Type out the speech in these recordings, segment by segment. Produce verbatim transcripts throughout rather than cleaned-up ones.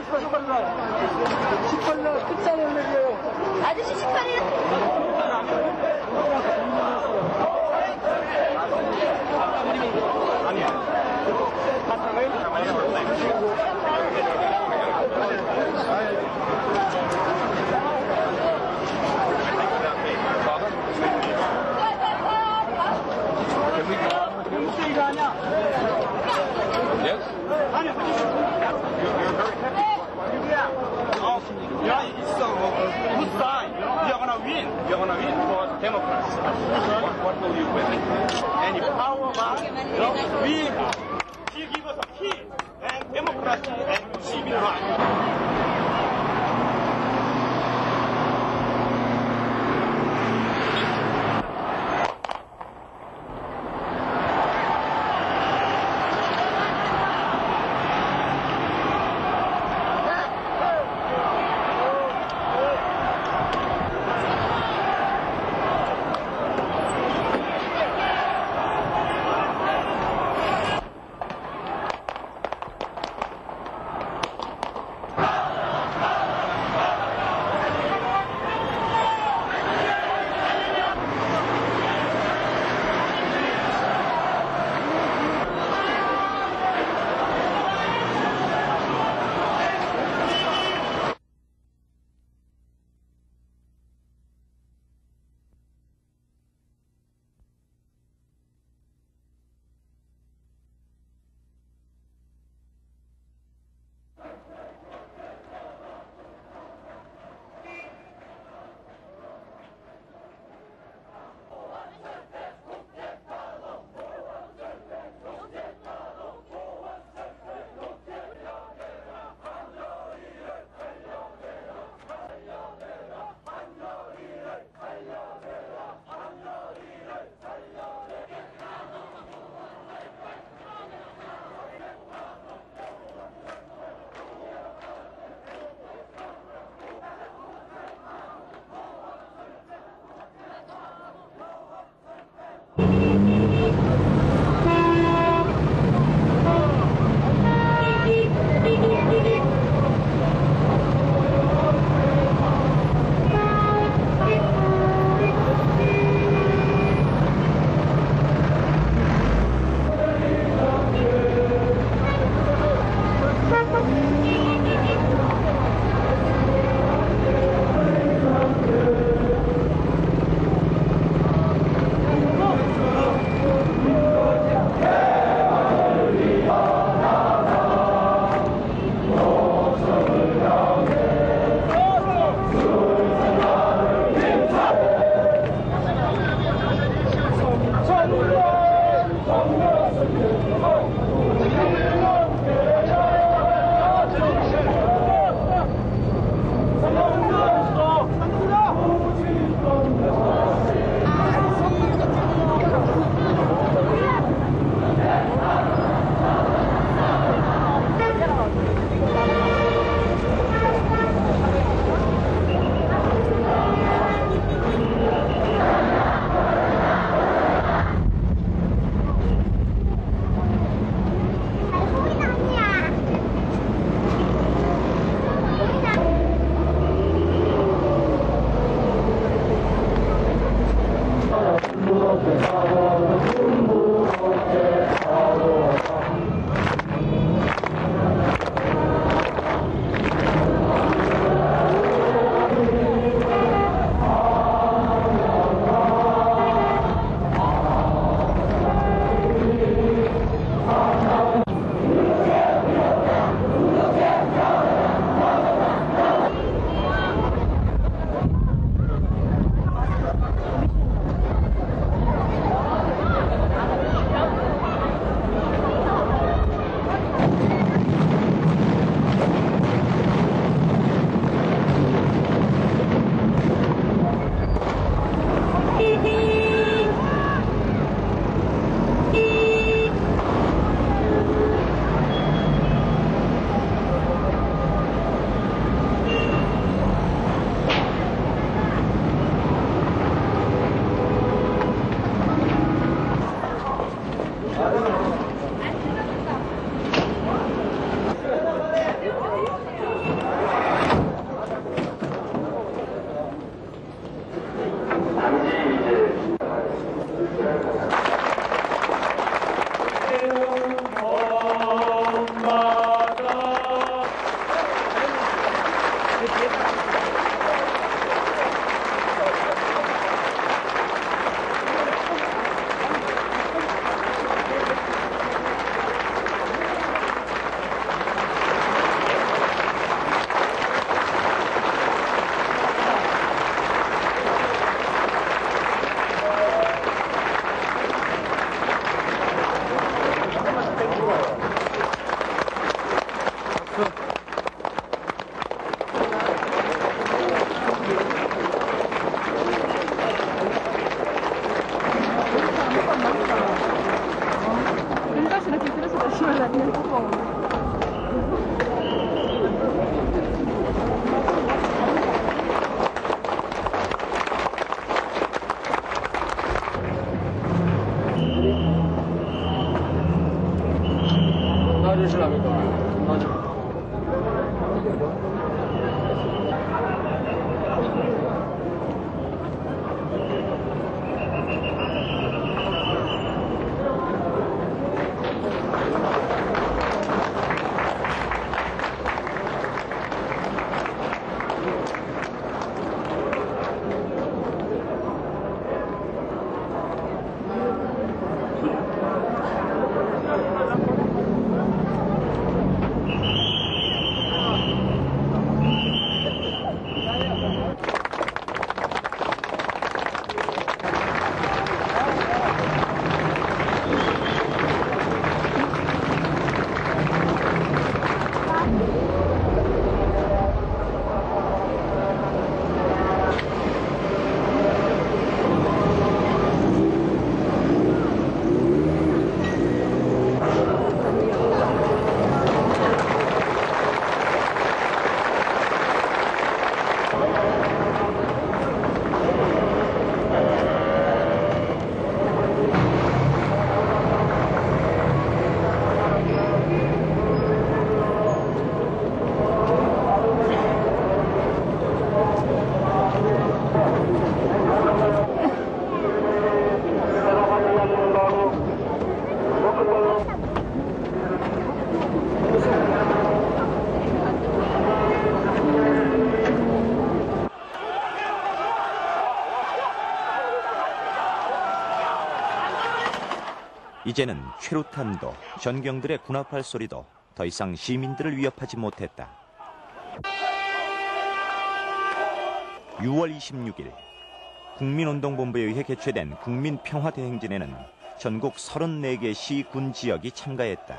십팔 날 십팔 날 끝장을 내려요. 아저씨 십팔 일 Yeah, it's a good sign. You're gonna win. You're gonna win for democracy. What, what will you win? Any power, but no, we, he give us a key and democracy and civil rights. 화장실 가면 거기. 맞아. 이제는 최루탄도 전경들의 군합할 소리도 더 이상 시민들을 위협하지 못했다. 유월 이십육일 국민운동본부에 의해 개최된 국민평화대행진에는 전국 서른네 개 시, 군 지역이 참가했다.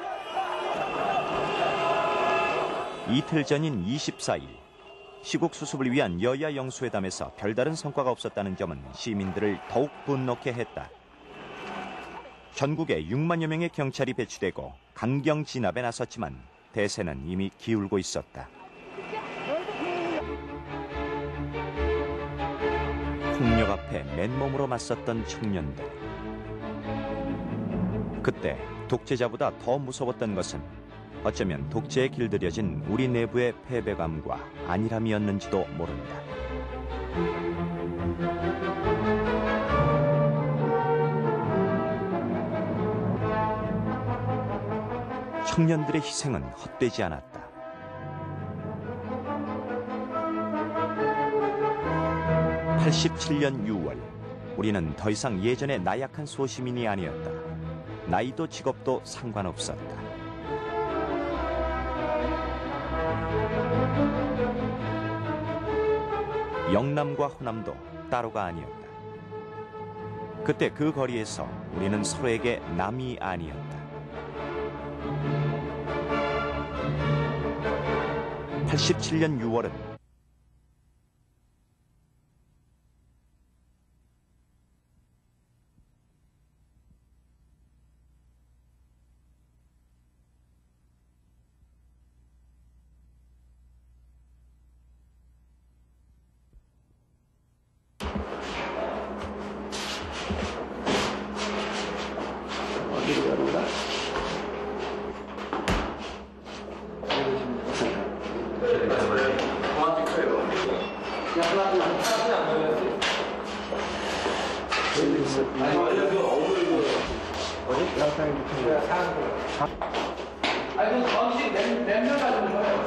이틀 전인 이십사일 시국 수습을 위한 여야 영수회담에서 별다른 성과가 없었다는 점은 시민들을 더욱 분노케 했다. 전국에 육만여 명의 경찰이 배치되고 강경 진압에 나섰지만 대세는 이미 기울고 있었다. 폭력 앞에 맨몸으로 맞섰던 청년들. 그때 독재자보다 더 무서웠던 것은 어쩌면 독재에 길들여진 우리 내부의 패배감과 안일함이었는지도 모른다. 청년들의 희생은 헛되지 않았다. 팔십칠년 유월, 우리는 더 이상 예전의 나약한 소시민이 아니었다. 나이도 직업도 상관없었다. 영남과 호남도 따로가 아니었다. 그때 그 거리에서 우리는 서로에게 남이 아니었다. 팔십칠년 유월은 어디로 가는 거야? 아니, 정식 몇명 가지고 거예요?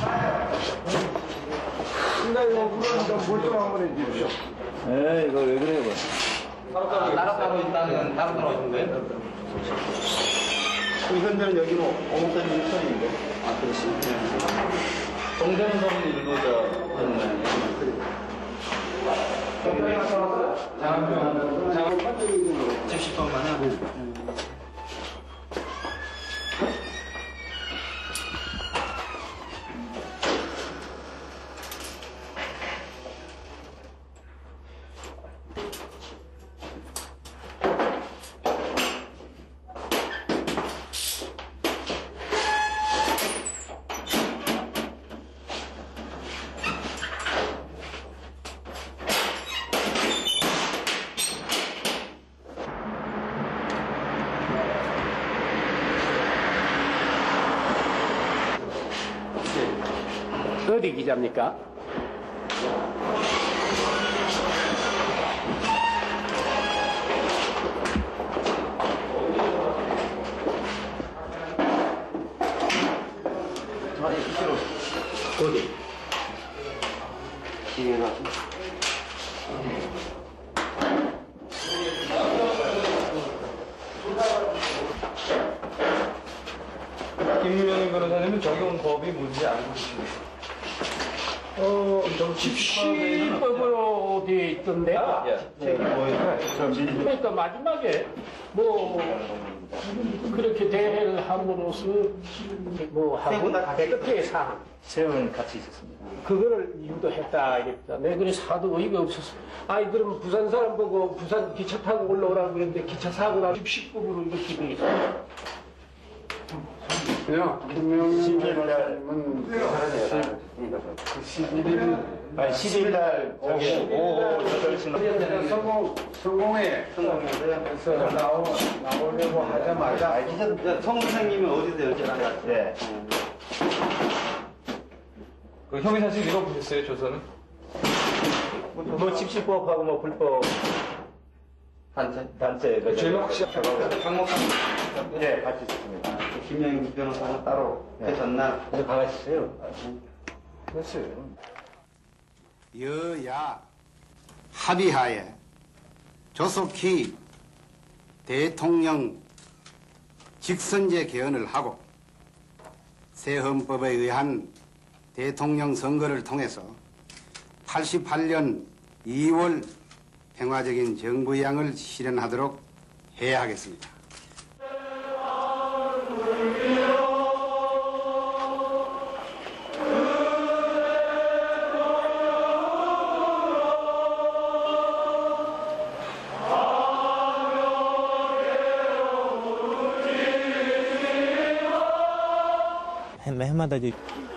근데 이거 물은 좀 물 좀 한번 해주십시오. 에이, 이거 왜 그래요? 따로 따로 있다는 따로 따로 있는 거예요? 현재는 여기는 오목사님 일선인데. 아, 그렇지. 동대문 성리 일로자 장학병, 장학 칠십 번만 하고. 어디 기자입니까? 어디? 김유영 변호사님은 적용 법이 뭔지 알고 계십니까? 어, 집시법으로 되어 있던데. 책이 뭐예요? 그러니까 마지막에 뭐 그렇게 대회를 함으로써 뭐 하고 끝에 사항 세훈 같이 있었습니다. 그거를 유도했다 이랬다. 내 그래 사도 어이가 없었어. 아이 그럼 부산 사람 보고 부산 기차 타고 올라오라고 그랬는데 기차 사고 나서 집시법으로 이렇게 돼 있어. 야, 김명민 변호사님은 아니, 십일 날 저기 오후 여덟 시는 성공, 성공해. 그래서 나오, 나오려고 하자마자 성 선생님이 어디서 열전한 것 같아요? 예. 그 형이 사실 읽어보셨어요, 조서는? 뭐 집시법하고 뭐 불법 단체? 단체 그 제목 시작. 강목한 예, 같이 있었습니다. 김영희 변호사는 따로 계셨나? 그래서 가가셨어요. 됐어요. 여야 합의하에 조속히 대통령 직선제 개헌을 하고 새 헌법에 의한 대통령 선거를 통해서 팔십팔 년 이월 평화적인 정부양을 실현하도록 해야 하겠습니다. 해, 해마다 이제